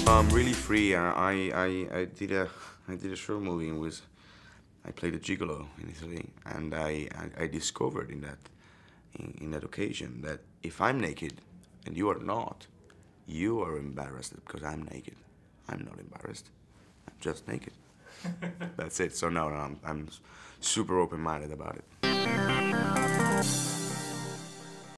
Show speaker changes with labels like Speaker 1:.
Speaker 1: I'm really free. I did a short movie in which I played a gigolo in Italy, and I discovered in that occasion that if I'm naked and you are not, you are embarrassed because I'm naked. I'm not embarrassed. I'm just naked. That's it. So no, I'm super open-minded about it.